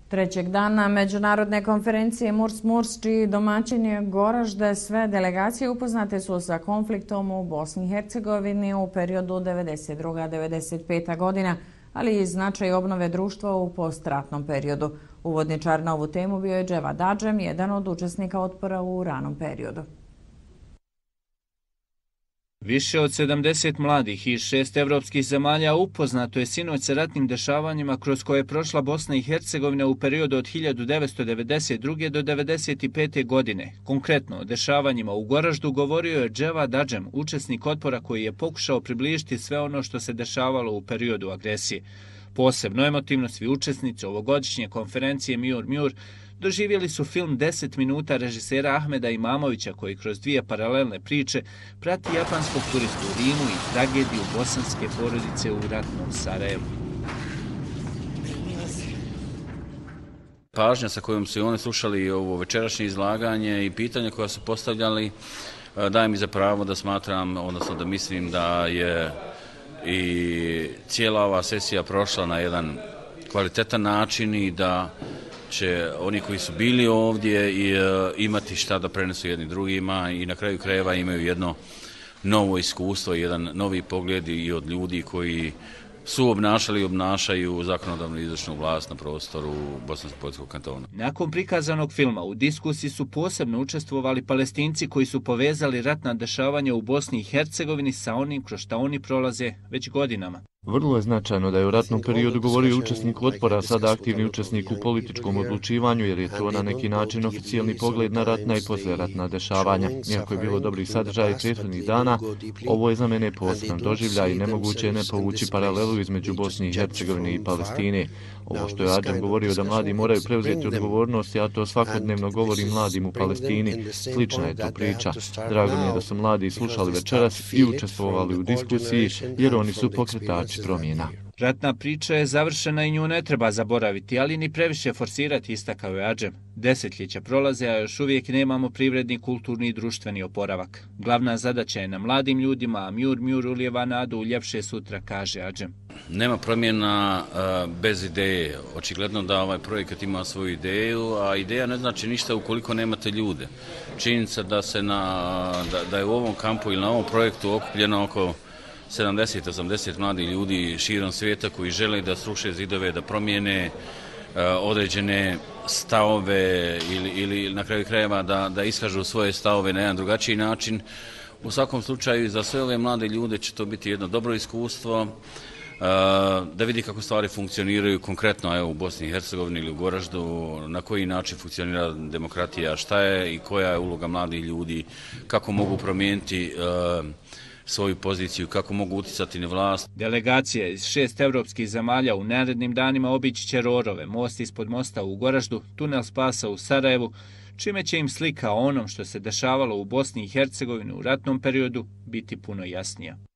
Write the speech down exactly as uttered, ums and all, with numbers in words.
Trećeg dana međunarodne konferencije Murs Murs, čiji domaćin je Goražde, sve delegacije upoznate su sa konfliktom u Bosni i Hercegovini u periodu devedeset druga do devedeset peta godina, ali i značaj obnove društva u postratnom periodu. Uvodničar na ovu temu bio je Dževad Adžem, jedan od učesnika otpora u ranom periodu. Više od sedamdeset mladih iz šest evropskih zemalja upoznato je sinoć sa ratnim dešavanjima kroz koje je prošla Bosna i Hercegovina u periodu od hiljadu devetsto devedeset druge do devedeset pete godine. Konkretno, o dešavanjima u Goraždu govorio je Dževad Adžem, učesnik otpora koji je pokušao približiti sve ono što se dešavalo u periodu agresije. Posebno emotivno svi učesnici ovogodišnje konferencije Mjur Mjur doživjeli su film deset minuta režisera Ahmeda Imamovića koji kroz dvije paralelne priče prati japanskog turistu u Rimu i tragediju bosanske porodice u ratnom Sarajevu. Pažnja sa kojom su oni slušali ovo večerašnje izlaganje i pitanja koja su postavljali daje mi za pravo da smatram, odnosno da mislim da je i cijela ova sesija prošla na jedan kvalitetan način i da će oni koji su bili ovdje i, e, imati šta da prenesu jedni drugima i na kraju krajeva imaju jedno novo iskustvo, jedan novi pogled i od ljudi koji su obnašali i obnašaju zakonodavnu i izvršnu vlast na prostoru Bosansko-Poljskog kantona. Nakon prikazanog filma u diskusiji su posebno učestvovali Palestinci koji su povezali ratna dešavanja u Bosni i Hercegovini sa onim kroz šta oni prolaze već godinama. Vrlo je značajno da je u ratnom periodu govorio učesnik otpora, sada aktivni učesnik u političkom odlučivanju, jer je to na neki način oficijalni pogled na ratna i poslijeratna dešavanja. Iako je bilo dobrih sadržaja i prethodnih dana, ovo je za mene poseban doživljaj i nemoguće je ne povući paralelu između Bosne i Hercegovine i Palestine. Ovo što je Adžem govorio da mladi moraju preuzeti odgovornost, ja to svakodnevno govorim mladim u Palestini. Slična je to priča. Drago mi je da su mladi slušali večeras i učestvovali u diskusiji, jer oni su pokretači promjena. Ratna priča je završena i nju ne treba zaboraviti, ali ni previše forsirati, istakao je Adžem. Desetljeća prolaze, a još uvijek nemamo privredni, kulturni i društveni oporavak. Glavna zadaća je na mladim ljudima, a Mjur Mjur ulijeva nadu u ljepše sutra, kaže Adžem. Nema promjena uh, bez ideje. Očigledno da ovaj projekat ima svoju ideju, a ideja ne znači ništa ukoliko nemate ljude. Činjenica da se na, da, da je u ovom kampu ili na ovom projektu okupljeno oko sedamdeset do osamdeset mladih ljudi širom svijeta koji žele da sruše zidove, da promijene uh, određene stavove ili, ili na kraju krajeva da, da iskažu svoje stavove na jedan drugačiji način. U svakom slučaju za sve ove mlade ljude će to biti jedno dobro iskustvo, da vidi kako stvari funkcioniraju konkretno evo, u Bosni i Hercegovini ili u Goraždu, na koji način funkcionira demokratija, šta je i koja je uloga mladih ljudi, kako mogu promijeniti uh, svoju poziciju, kako mogu uticati na vlast. Delegacija iz šest evropskih zemalja u narednim danima obići će Rorove, most ispod mosta u Goraždu, tunel spasa u Sarajevu, čime će im slika o onom što se dešavalo u Bosni i Hercegovini u ratnom periodu biti puno jasnija.